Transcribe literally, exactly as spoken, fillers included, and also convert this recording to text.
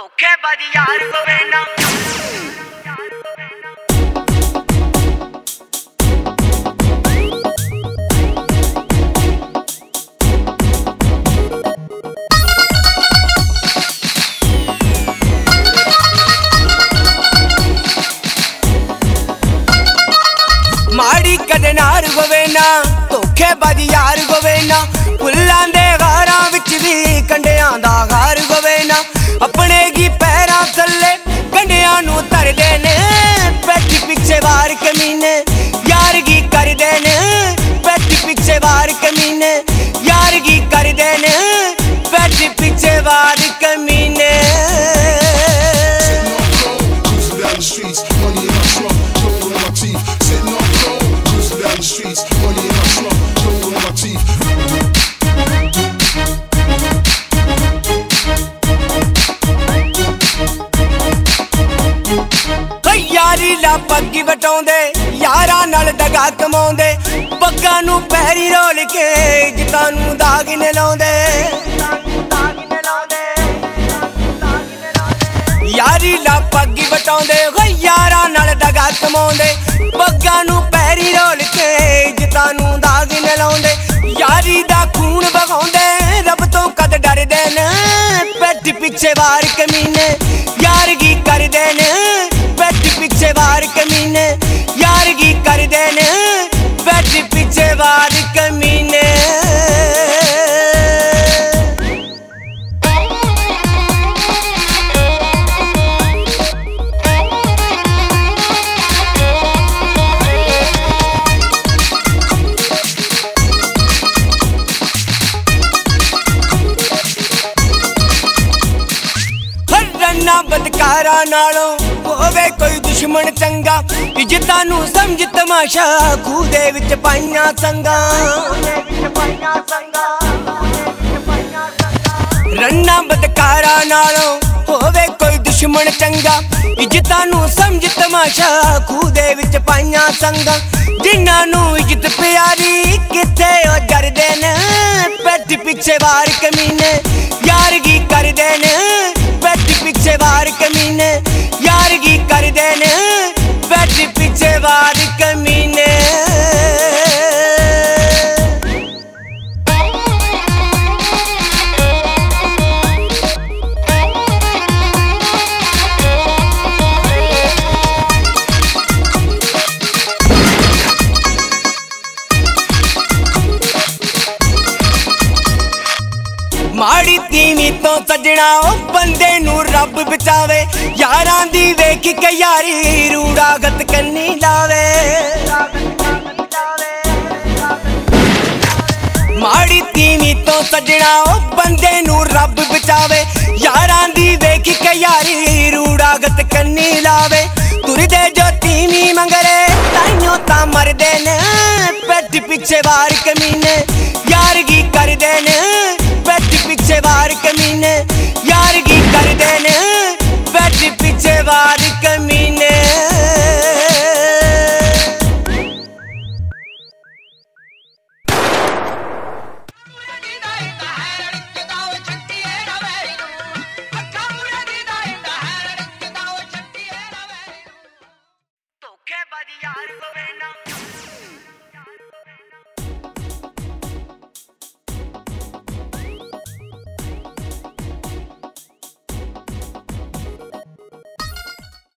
धोखेबाजी यार होवे ना। माड़ी कदे नार होवे ना, धोखेबाजी यार होवे ना। फुल्लां दे गारां विच भी कंडियां दा गार होवे ना। अपने गी पैरां थल्ले कंडियां नू धरदे ने, पैठी पिछे वार कमीने यार गी करदे ने। पैठी पिछे वार कमीने यार गी करदे ने, पैठी पिछे वार कमीने। यारी ला पग्गी वटाउंदे यारां नाल दगा कमाउंदे, पग्गां नू पैरी रोल के इज्जतां नू दाग ने लाउंदे। यारी ला पग्गी वटाउंदे यारां नाल दगा कमाउंदे, पग्गां नू पैरी रोल के इज्जतां नू दाग ने लाउंदे। यारी दा खून बगाउंदे रब तो कद डरदे ने, पैठ पिछे वार कमीने यार गी करदे ने। पैठ पिछे वार कमीने यार गी करदे ने, पैठ पिछे वार कमीने। बदकारा नालों होवे कोई दुश्मन चंगा, इज्जतां नू समझ तमाशा खूह दे विच पाइयां संगा। रन्ना बदकारा नालों होवे कोई दुश्मन चंगा, इज्जतां नू समझ तमाशा खूह दे विच पाइयां संगा। जिन्हां नू इज्जत प्यारी किथे ओ जरदे ने, पैठ पिछे वार कमीने यार गी करदे ने। पैठ पिछे वार कमीने यार गी करदे ने, पैठ पिछे वार कमीने। माड़ी तीवी तो सजना ओ बंदे नू रब बचावे, यारां दी वेख के यारी रूड़ा गत कन्नी लावे। माड़ी तीवी तो सजना ओ बंदे नू रब बचावे, यारां दी वेख के यारी रूड़ा गत कन्नी लावे। तुरदे जो तीवी मंगरे ताइयों ता मरदे ने, पैठ पिछे वार कमीने यार गी करदे ने। पैठ पिछे वार कमीने यार गी करदे ने,